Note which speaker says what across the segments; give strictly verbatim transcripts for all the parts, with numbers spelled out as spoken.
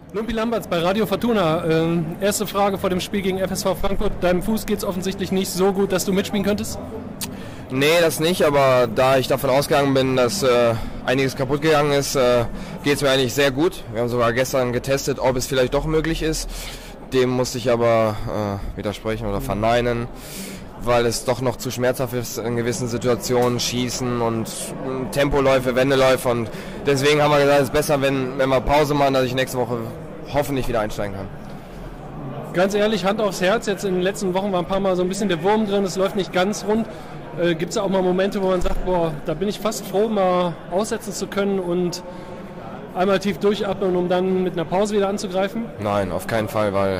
Speaker 1: Lumpi Lamberts bei Radio Fortuna. Ähm, erste Frage vor dem Spiel gegen F S V Frankfurt. Deinem Fuß geht es offensichtlich nicht so gut, dass du mitspielen könntest?
Speaker 2: Nee, das nicht, aber da ich davon ausgegangen bin, dass äh, einiges kaputt gegangen ist, äh, geht es mir eigentlich sehr gut. Wir haben sogar gestern getestet, ob es vielleicht doch möglich ist. Dem musste ich aber äh, widersprechen oder verneinen, weil es doch noch zu schmerzhaft ist in gewissen Situationen, Schießen und äh, Tempoläufe, Wendeläufe. Und deswegen haben wir gesagt, es ist besser, wenn, wenn wir Pause machen, dass ich nächste Woche hoffentlich wieder einsteigen kann.
Speaker 1: Ganz ehrlich, Hand aufs Herz, jetzt in den letzten Wochen war ein paar Mal so ein bisschen der Wurm drin, es läuft nicht ganz rund. Äh, Gibt es auch mal Momente, wo man sagt, boah, da bin ich fast froh, mal aussetzen zu können und einmal tief durchatmen, um dann mit einer Pause wieder anzugreifen?
Speaker 2: Nein, auf keinen Fall, weil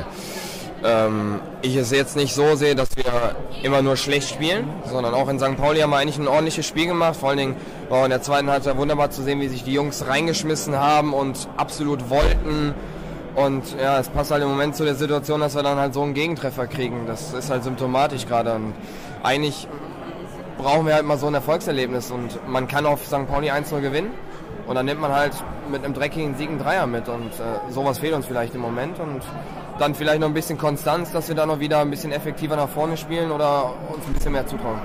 Speaker 2: ähm, ich es jetzt nicht so sehe, dass wir immer nur schlecht spielen, sondern auch in Sankt Pauli haben wir eigentlich ein ordentliches Spiel gemacht. Vor allen Dingen war in der zweiten Halbzeit wunderbar zu sehen, wie sich die Jungs reingeschmissen haben und absolut wollten. Und ja, es passt halt im Moment zu der Situation, dass wir dann halt so einen Gegentreffer kriegen. Das ist halt symptomatisch gerade. Und eigentlich brauchen wir halt mal so ein Erfolgserlebnis. Und man kann auf Sankt Pauli eins null gewinnen. Und dann nimmt man halt mit einem dreckigen Sieg einen Dreier mit. Und äh, sowas fehlt uns vielleicht im Moment. Und dann vielleicht noch ein bisschen Konstanz, dass wir da noch wieder ein bisschen effektiver nach vorne spielen oder uns ein bisschen mehr zutrauen.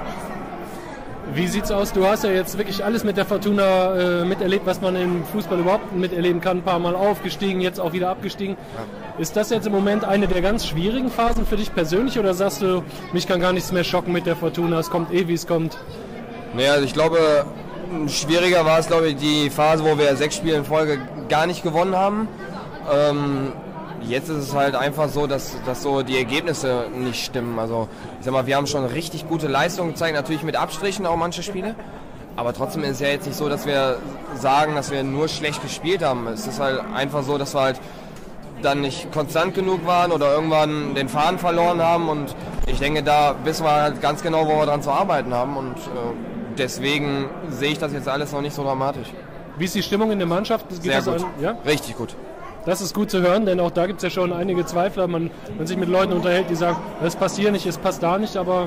Speaker 1: Wie sieht's aus? Du hast ja jetzt wirklich alles mit der Fortuna äh, miterlebt, was man im Fußball überhaupt miterleben kann. Ein paar Mal aufgestiegen, jetzt auch wieder abgestiegen. Ja. Ist das jetzt im Moment eine der ganz schwierigen Phasen für dich persönlich oder sagst du, mich kann gar nichts mehr schocken mit der Fortuna, es kommt eh, wie es kommt?
Speaker 2: Naja, also ich glaube, schwieriger war es, glaube ich, die Phase, wo wir sechs Spiele in Folge gar nicht gewonnen haben. Ähm, Jetzt ist es halt einfach so, dass, dass so die Ergebnisse nicht stimmen. Also ich sag mal, wir haben schon richtig gute Leistungen gezeigt, natürlich mit Abstrichen auch manche Spiele. Aber trotzdem ist es ja jetzt nicht so, dass wir sagen, dass wir nur schlecht gespielt haben. Es ist halt einfach so, dass wir halt dann nicht konstant genug waren oder irgendwann den Faden verloren haben. Und ich denke, da wissen wir halt ganz genau, wo wir dran zu arbeiten haben. Und äh, deswegen sehe ich das jetzt alles noch nicht so dramatisch.
Speaker 1: Wie ist die Stimmung in der Mannschaft? Geht
Speaker 2: Sehr
Speaker 1: das
Speaker 2: gut,
Speaker 1: an? Ja?
Speaker 2: Richtig gut.
Speaker 1: Das ist gut zu hören, denn auch da gibt es ja schon einige Zweifler. Man, man sich mit Leuten unterhält, die sagen, es passt hier nicht, es passt da nicht, aber...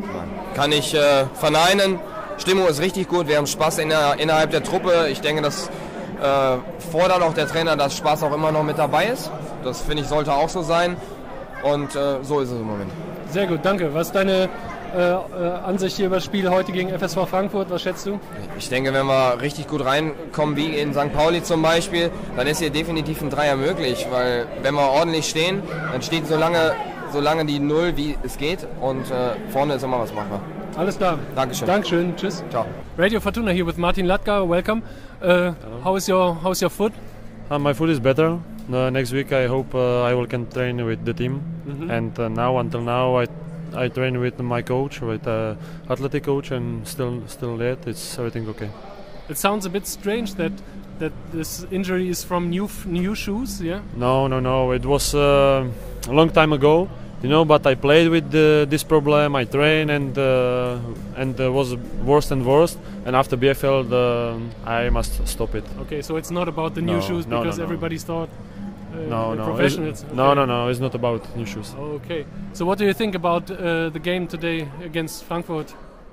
Speaker 2: Kann ich äh, verneinen. Stimmung ist richtig gut, wir haben Spaß in der, innerhalb der Truppe. Ich denke, das äh, fordert auch der Trainer, dass Spaß auch immer noch mit dabei ist. Das finde ich, sollte auch so sein. Und äh, so ist es im Moment.
Speaker 1: Sehr gut, danke. Was ist deine äh, äh, Ansicht hier über das Spiel heute gegen F S V Frankfurt? Was schätzt du?
Speaker 2: Ich denke, wenn wir richtig gut reinkommen, wie in Sankt Pauli zum Beispiel, dann ist hier definitiv ein Dreier möglich. Weil wenn wir ordentlich stehen, dann steht so lange, so lange die Null, wie es geht. Und äh, vorne ist immer was machbar.
Speaker 1: Alles klar.
Speaker 2: Dankeschön.
Speaker 1: Dankeschön. Tschüss.
Speaker 2: Ciao.
Speaker 1: Radio Fortuna here with Martin Latka. Welcome. Uh, how is your How's your foot?
Speaker 3: Uh, my foot is better. Uh, next week I hope uh, I will can train with the team.
Speaker 1: Mm-hmm.
Speaker 3: And uh, now until now I I train with my coach, with uh, athletic coach, and still still yet it's everything okay.
Speaker 1: It sounds a bit strange that that this injury is from new new shoes. Yeah.
Speaker 3: No, no, no. It was uh, a long time ago. You know, but I played with uh, this problem. I trained and uh, and uh, was worse and worse. And after B F L, the, I must stop it.
Speaker 1: Okay, so it's not about the new
Speaker 3: no,
Speaker 1: shoes
Speaker 3: no,
Speaker 1: because
Speaker 3: no, no.
Speaker 1: everybody's thought. Uh,
Speaker 3: no, no,
Speaker 1: professionals.
Speaker 3: Okay. no, no, no. It's not about new shoes.
Speaker 1: Okay. So what do you think about uh, the game today against Frankfurt?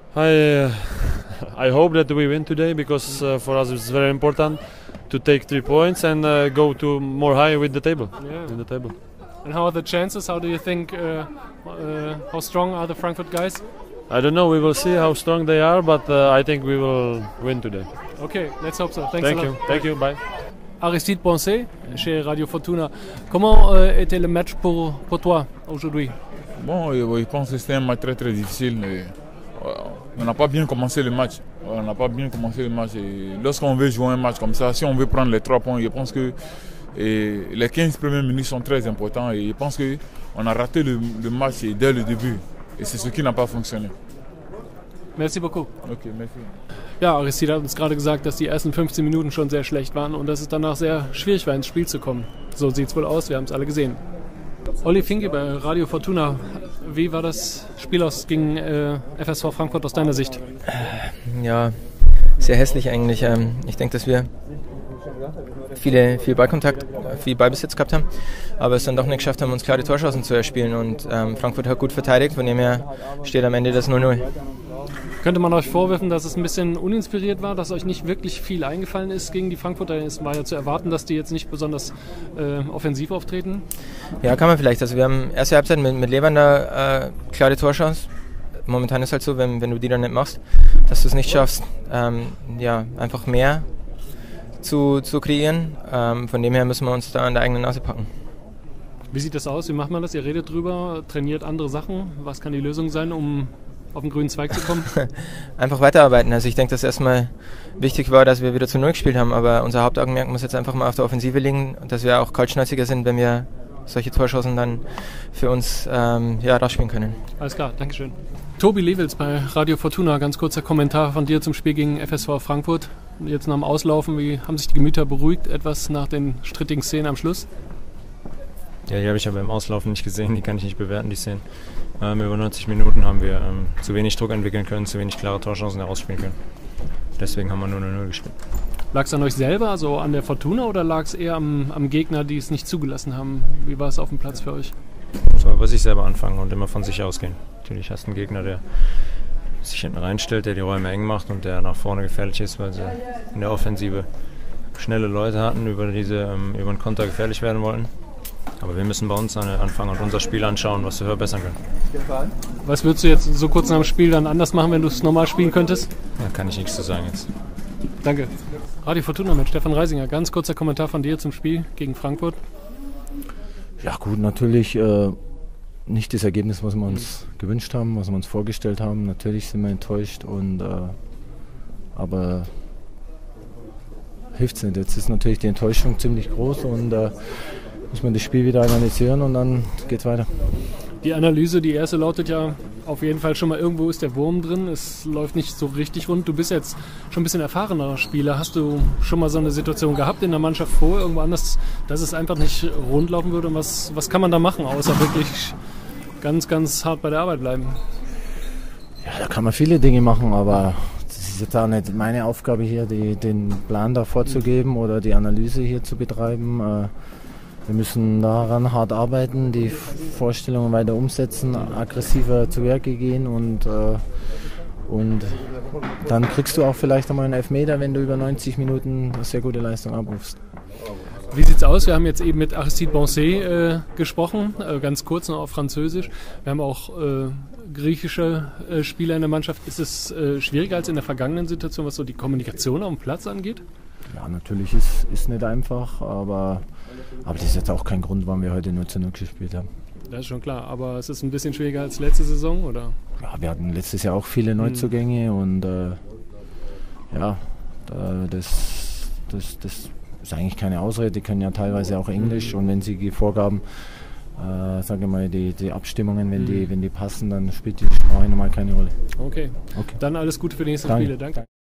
Speaker 3: I uh, I hope that we win today because uh, for us it's very important to take three points and uh, go to more high with the table.
Speaker 1: Yeah.
Speaker 3: In the table.
Speaker 1: And how are the chances? How do you think? Uh, uh, how strong are the Frankfurt guys?
Speaker 3: I don't know. We will see how strong they are, but uh, I think we will win today.
Speaker 1: Okay, let's hope so. Thanks
Speaker 3: Thank
Speaker 1: a lot.
Speaker 3: you. Thank you. Bye.
Speaker 1: Aristide Poncet, chez Radio Fortuna. Comment euh, était le match pour, pour toi aujourd'hui?
Speaker 4: Bon, je pense que c'était un match très très difficile. Et, euh, on n'a pas bien commencé le match. On n'a pas bien commencé le match. Et lorsqu'on veut jouer un match comme ça, si on veut prendre les trois points, je pense que et les quinze premières minutes sont très importantes. Et je pense qu'on a raté le, le match dès le début. Et c'est ce qui n'a pas fonctionné.
Speaker 1: Merci beaucoup.
Speaker 4: Okay, merci.
Speaker 1: Ja, Aristide hat uns gerade gesagt, dass die ersten fünfzehn Minuten schon sehr schlecht waren und dass es danach sehr schwierig war, ins Spiel zu kommen. So sieht es wohl aus, wir haben es alle gesehen. Olli Finke bei Radio Fortuna. Wie war das Spiel aus gegen äh, F S V Frankfurt aus deiner Sicht?
Speaker 5: Ja, sehr hässlich eigentlich. Ich denke, dass wir viele, viel Ballkontakt, viel Ballbesitz gehabt haben, aber es dann doch nicht geschafft haben, uns klare Torschancen zu erspielen und ähm, Frankfurt hat gut verteidigt, von dem her steht am Ende das null null.
Speaker 1: Könnte man euch vorwerfen, dass es ein bisschen uninspiriert war, dass euch nicht wirklich viel eingefallen ist gegen die Frankfurter? Es war ja zu erwarten, dass die jetzt nicht besonders äh, offensiv auftreten.
Speaker 5: Ja, kann man vielleicht. Also wir haben erste Halbzeit mit, mit Lewander äh, klare Torchance. Momentan ist halt so, wenn, wenn du die dann nicht machst, dass du es nicht schaffst, ähm, ja, einfach mehr zu, zu kreieren. Ähm, von dem her müssen wir uns da an der eigenen Nase packen.
Speaker 1: Wie sieht das aus? Wie macht man das? Ihr redet drüber, trainiert andere Sachen. Was kann die Lösung sein, um auf den grünen Zweig zu kommen?
Speaker 5: Einfach weiterarbeiten. Also ich denke, dass erstmal wichtig war, dass wir wieder zu Null gespielt haben, aber unser Hauptaugenmerk muss jetzt einfach mal auf der Offensive liegen und dass wir auch kaltschnäuziger sind, wenn wir solche Torschancen dann für uns ähm, ja, rausspielen können.
Speaker 1: Alles klar, Dankeschön. Tobi Lewels bei Radio Fortuna, ganz kurzer Kommentar von dir zum Spiel gegen F S V Frankfurt. Jetzt nach dem Auslaufen, wie haben sich die Gemüter beruhigt, etwas nach den strittigen Szenen am Schluss?
Speaker 6: Ja, die habe ich aber im Auslaufen nicht gesehen, die kann ich nicht bewerten, die Szenen. Ähm, über neunzig Minuten haben wir ähm, zu wenig Druck entwickeln können, zu wenig klare Torchancen herausspielen können. Deswegen haben wir nur null null gespielt.
Speaker 1: Lag es an euch selber, also an der Fortuna, oder lag es eher am, am Gegner, die es nicht zugelassen haben? Wie war es auf dem Platz für euch?
Speaker 6: Muss man bei sich selber anfangen und immer von sich ausgehen. Natürlich hast du einen Gegner, der sich hinten reinstellt, der die Räume eng macht und der nach vorne gefährlich ist, weil sie in der Offensive schnelle Leute hatten, über, diese, ähm, über den Konter gefährlich werden wollten. Aber wir müssen bei uns anfangen und unser Spiel anschauen, was wir verbessern können.
Speaker 1: Was würdest du jetzt so kurz nach dem Spiel dann anders machen, wenn du es normal spielen könntest?
Speaker 6: Da kann ich nichts zu sagen jetzt.
Speaker 1: Danke. Radio Fortuna mit Stefan Reisinger. Ganz kurzer Kommentar von dir zum Spiel gegen Frankfurt.
Speaker 7: Ja gut, natürlich äh, nicht das Ergebnis, was wir uns gewünscht haben, was wir uns vorgestellt haben. Natürlich sind wir enttäuscht, und, äh, aber hilft es nicht. Jetzt ist natürlich die Enttäuschung ziemlich groß, und äh, muss man das Spiel wieder analysieren und dann geht's weiter.
Speaker 1: Die Analyse, die erste lautet ja auf jeden Fall schon mal, irgendwo ist der Wurm drin, es läuft nicht so richtig rund. Du bist jetzt schon ein bisschen erfahrener Spieler. Hast du schon mal so eine Situation gehabt in der Mannschaft vor, irgendwo anders, dass es einfach nicht rund laufen würde? Und was, was kann man da machen, außer wirklich ganz, ganz hart bei der Arbeit bleiben?
Speaker 7: Ja, da kann man viele Dinge machen, aber das ist jetzt auch nicht meine Aufgabe hier, die, den Plan da vorzugeben oder die Analyse hier zu betreiben. Äh, Wir müssen daran hart arbeiten, die Vorstellungen weiter umsetzen, aggressiver zu Werke gehen, und, äh, und dann kriegst du auch vielleicht einmal einen Elfmeter, wenn du über neunzig Minuten eine sehr gute Leistung abrufst.
Speaker 1: Wie sieht's aus? Wir haben jetzt eben mit Aristide Bonset äh, gesprochen, äh, ganz kurz noch auf Französisch. Wir haben auch äh, griechische äh, Spieler in der Mannschaft. Ist es äh, schwieriger als in der vergangenen Situation, was so die Kommunikation auf dem Platz angeht?
Speaker 7: Ja, natürlich ist es nicht einfach, aber, aber das ist jetzt auch kein Grund, warum wir heute null zu null gespielt haben.
Speaker 1: Das ist schon klar, aber es ist ein bisschen schwieriger als letzte Saison, oder?
Speaker 7: Ja, wir hatten letztes Jahr auch viele Neuzugänge, mhm. und äh, ja, das, das, das ist eigentlich keine Ausrede. Die können ja teilweise auch Englisch, und wenn sie die Vorgaben, äh, sage ich mal, die, die Abstimmungen, wenn, mhm. die, wenn die passen, dann spielt die Sprache normal keine Rolle.
Speaker 1: Okay,
Speaker 7: okay.
Speaker 1: Dann alles Gute für die nächsten
Speaker 7: Danke.
Speaker 1: Spiele. Danke.